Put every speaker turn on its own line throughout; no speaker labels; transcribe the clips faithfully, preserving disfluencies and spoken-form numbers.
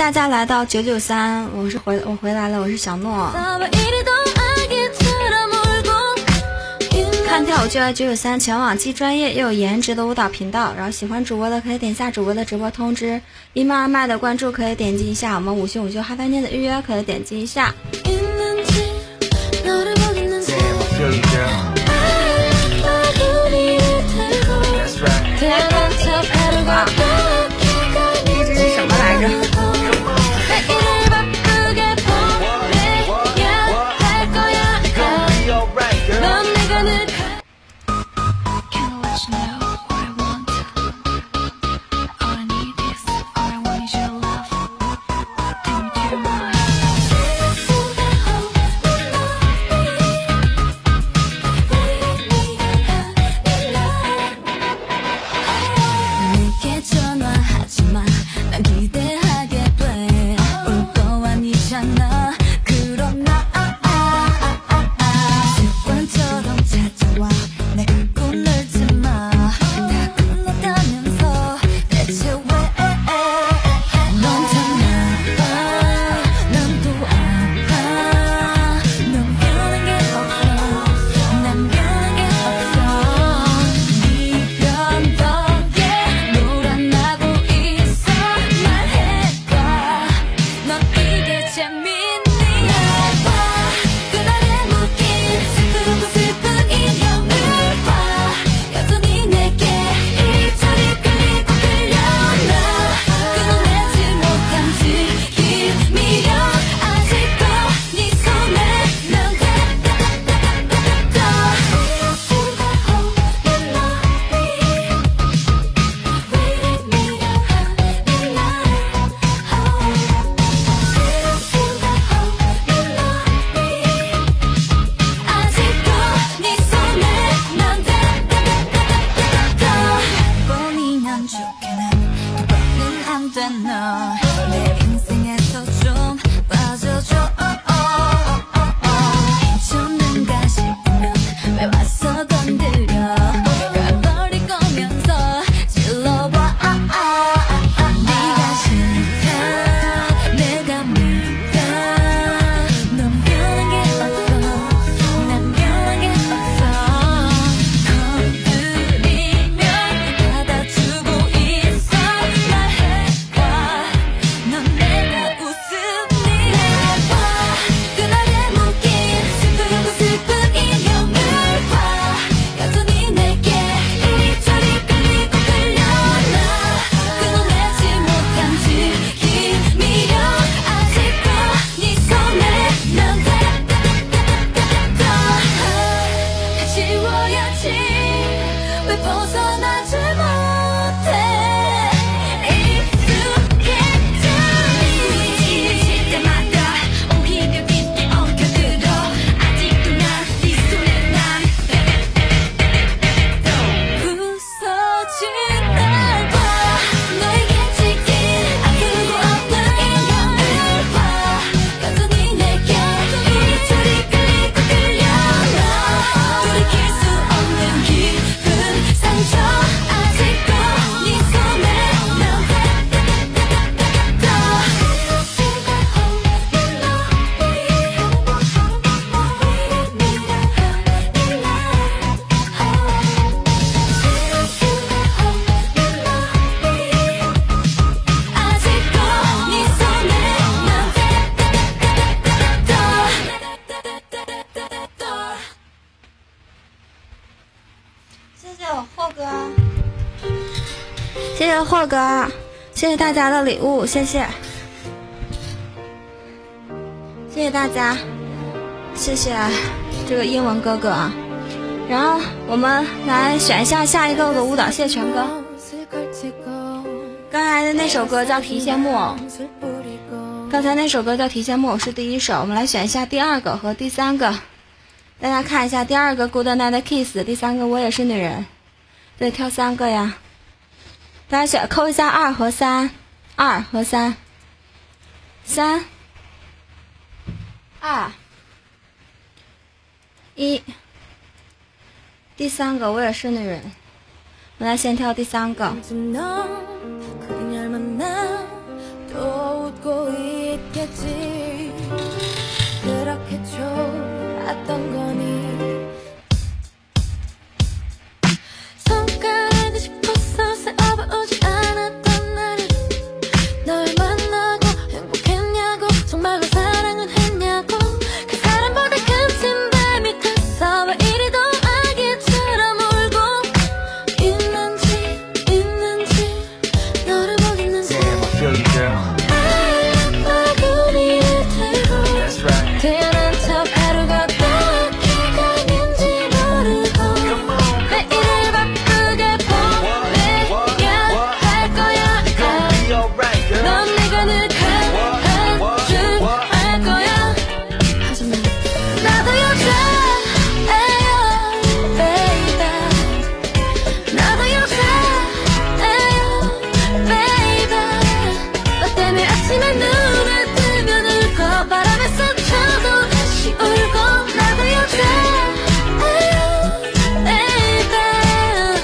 大家来到九九三，我是回我回来了，我是小诺。看跳舞就要九九三，全网既专业又有颜值的舞蹈频道。然后喜欢主播的可以点下主播的直播通知，一麦二麦的关注可以点击一下，我们午休午休嗨翻天的预约可以点击一下。哇，这是什么来着？霍哥，谢谢大家的礼物，谢谢，谢谢大家，谢谢这个英文哥哥啊。然后我们来选一下下一个的舞蹈谢全歌。刚才的那首歌叫《提线木偶》，刚才那首歌叫《提线木偶》是第一首，我们来选一下第二个和第三个。大家看一下，第二个 Good Night Kiss， 第三个我也是女人，对，挑三个呀。大家选扣一下二和三，二和三，三，二，一。第三个我也是女人，我来先挑第三个。
알겠지 그렇게 좋았던 거니 손가락이 싶어서 세어보지 않았던 나를 널 만나고 행복했냐고 정말로 사랑은 했냐고 그 사람보다 큰 침대 밑에서 왜 이리도 아기처럼 울고 있는지 있는지 너를 보겠는지
Damn, I feel you, girl.
태어난 첫 하루가 어떻게 가는지 모르고 매일을 바쁘게 보내야 할 거야 넌 내가 늘 한줄 알 거야 하지만 나도 여자예요 baby 나도 여자예요 baby 너 때문에 아침에 눈을 뜨면 울고 바람에 스쳐도 다시 울고 나도 여자예요 baby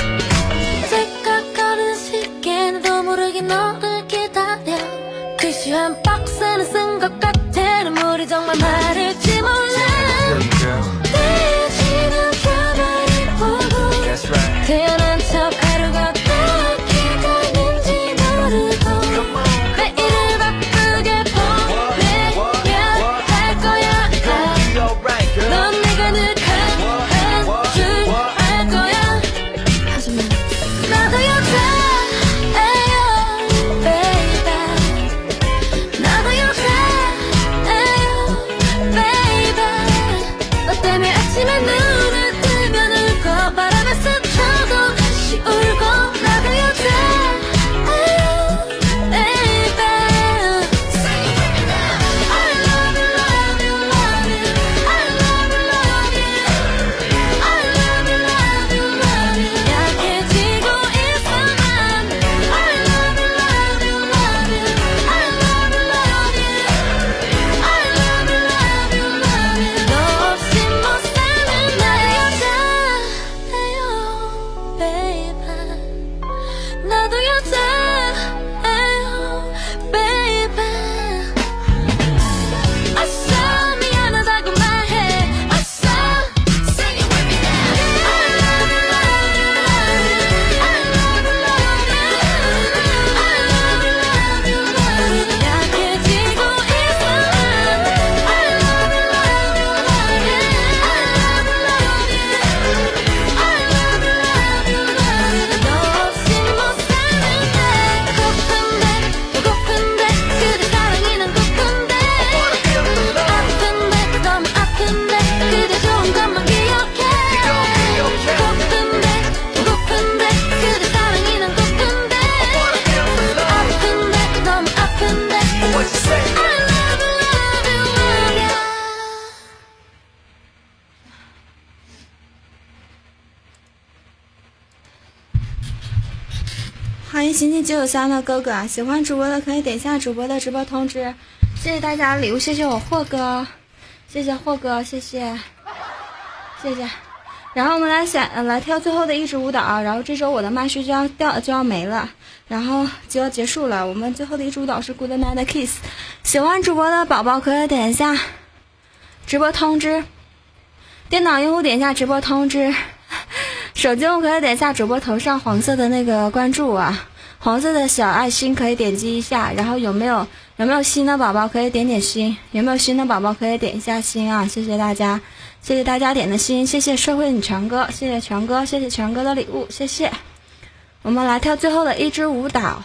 찌깍거리는 시계 나도 모르게 너를 기다려 글씨 한 박스는 쓴 것 같아 눈물이 정말 마를지 몰라
I feel you, girl.
떼지는 가만히 보고
That's right.
태어난 첫 하루가 어떻게 가는지 모르고 매일을 바쁘게 보내야 할 거야
Be alright, girl.
넌 내가 늘 한줄 알 거야 하지만 나도 여자예요 baby 나도 여자예요 baby 너 때문에 아침에 눈을 뜨면 울고 바람에 스쳐도 다시 울고 나도 여자예요 baby I love you love you love you I love you love you I love you love you love you 약해지고 있어 난 I love you love you love you I love you love you I love you love you love you 너 없이 못 사는 나의 여자예요 baby 나도 여자예요 baby 아싸 미안하다고 말해 아싸 Sing it with me now I love you love you love you I love you love you I love you love you love you 약해지고 있어 난 I love you love you love you I love you love you I love you love you love you 너 없이 못 사는데 고픈데 또 고픈데 그대 사랑이 난 고픈데 아픈데 너무 아픈데 그대 좋은 것만 기억해 고픈데 또 고픈데 그대 사랑이 난 고픈데 아픈데 너무 아픈데
What you say?
I love you love you love you
欢迎行进九九三的哥哥啊，喜欢主播的可以点一下主播的直播通知。谢谢大家的礼物，谢谢我霍哥，谢谢霍哥，谢谢，谢谢。然后我们来选，呃来跳最后的一支舞蹈啊，然后这周我的麦序就要掉就要没了，然后就要结束了。我们最后的一支舞蹈是 Good Night Kiss， 喜欢主播的宝宝可以点一下直播通知，电脑用户点一下直播通知。手机用户可以点一下主播头上黄色的那个关注啊，黄色的小爱心可以点击一下，然后有没有有没有新的宝宝可以点点心，有没有新的宝宝可以点一下心啊，谢谢大家，谢谢大家点的心，谢谢社会女权哥，谢谢权哥，谢谢权哥的礼物，谢谢。我们来跳最后的一支舞蹈。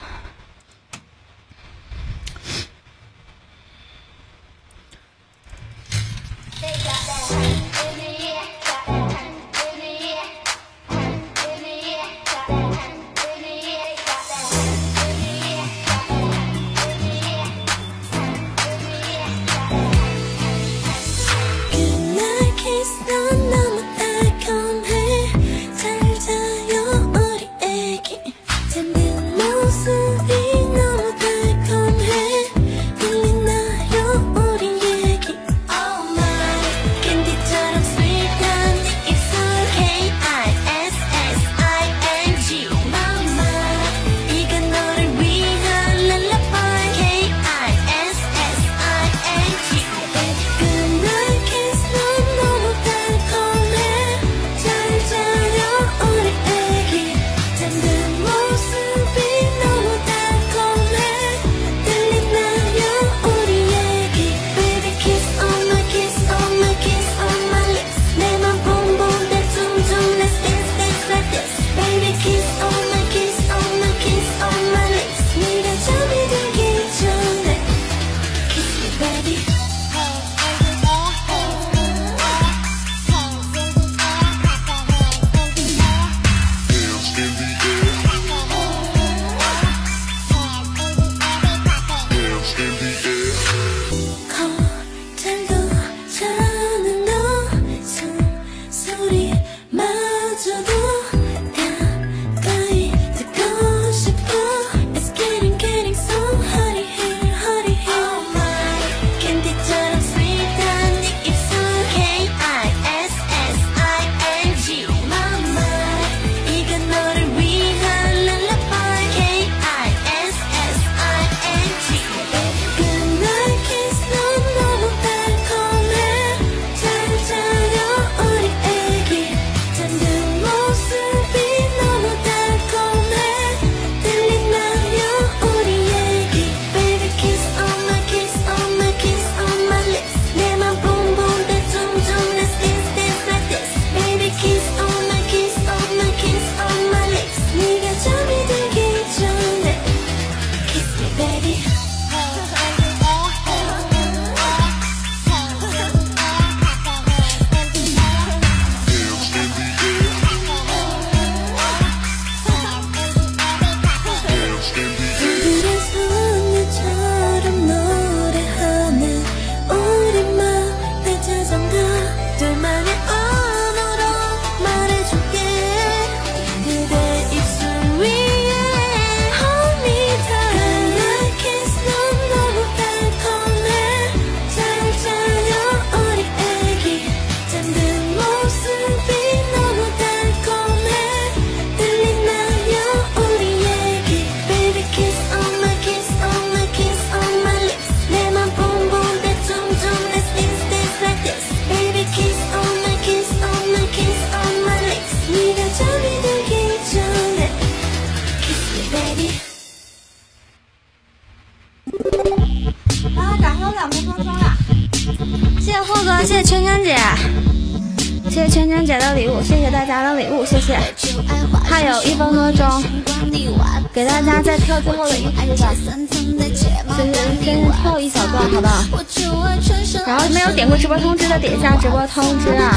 啊，掌声两分钟了，谢谢霍哥，谢谢圈圈姐，谢谢圈圈姐的礼物，谢谢大家的礼物，谢谢。还有一分多钟，给大家再跳最后的一支吧，就是先跳一小段，好不好？然后没有点过直播通知的点一下直播通知啊。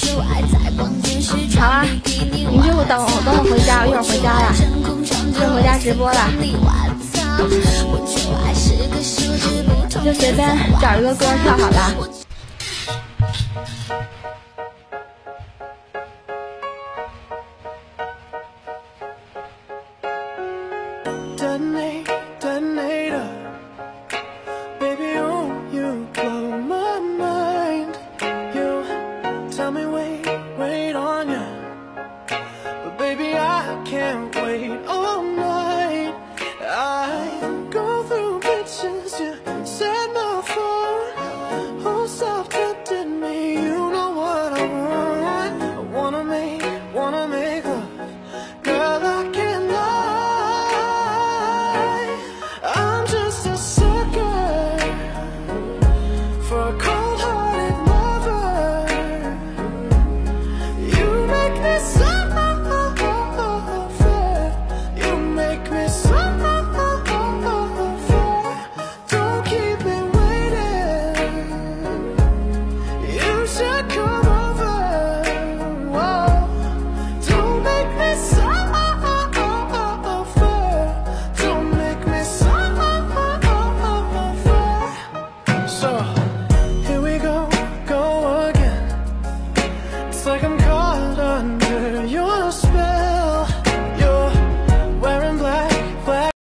好啊，你就等我等我回家，我一会儿回家了，就回家直播了。就随便找一个歌跳好了。
Detonate, detonator. Baby, oh, you blow my mind. You tell me wait, wait on ya. But baby, I can't wait all night. I go through pictures you said no for. Oh, stop tempting me, you know what I want. I wanna make, wanna make love. Girl, I can't lie. I'm just a sucker for a cold-hearted lover. You make me so